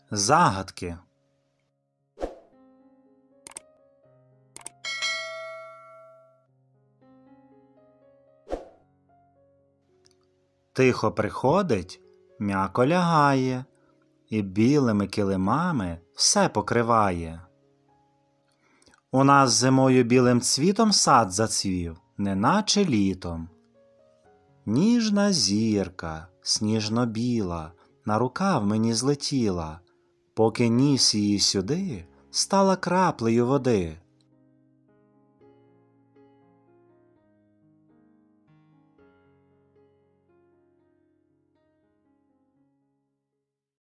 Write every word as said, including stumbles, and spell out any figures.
Загадки. Тихо приходить, м'яко лягає, і білими килимами все покриває. У нас зимою білим цвітом сад зацвів, неначе літом. Ніжна зірка, сніжно-біла, на рукав мені злетіла, поки ніс її сюди, стала краплею води.